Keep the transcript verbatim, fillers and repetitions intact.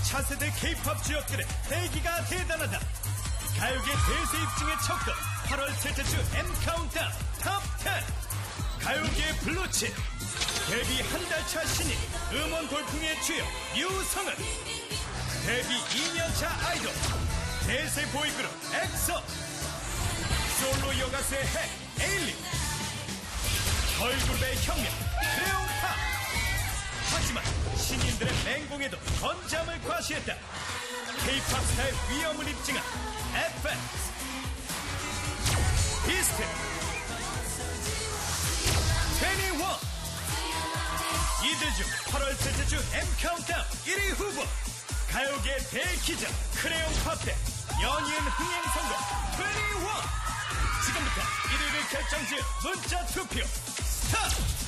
차세대 K-팝 주역들의 대기가 대단하다. 가요계 대세 입증의 척도 팔월 셋째 주 M카운트다운 탑 텐. 가요계 블루칩 데뷔 한 달 차 신인 음원 돌풍의 주역 유성은, 데뷔 이 년 차 아이돌 대세 보이그룹 엑소, 솔로 여가수의 핵 에일리, 걸그룹의 혁명 크레용팝. 하지만 신인들의 맹공에도 건장을 과시했다. K-팝 스타의 위엄을 입증한 에프엑스, 비스트, 이십일. 이들 중 팔월 셋째 주 M카운트다운 일 위 후보, 가요계 대기적 크레용팝 대 연이은 흥행 성공 이십일. 지금부터 일 위를 결정지을 문자 투표 스타트!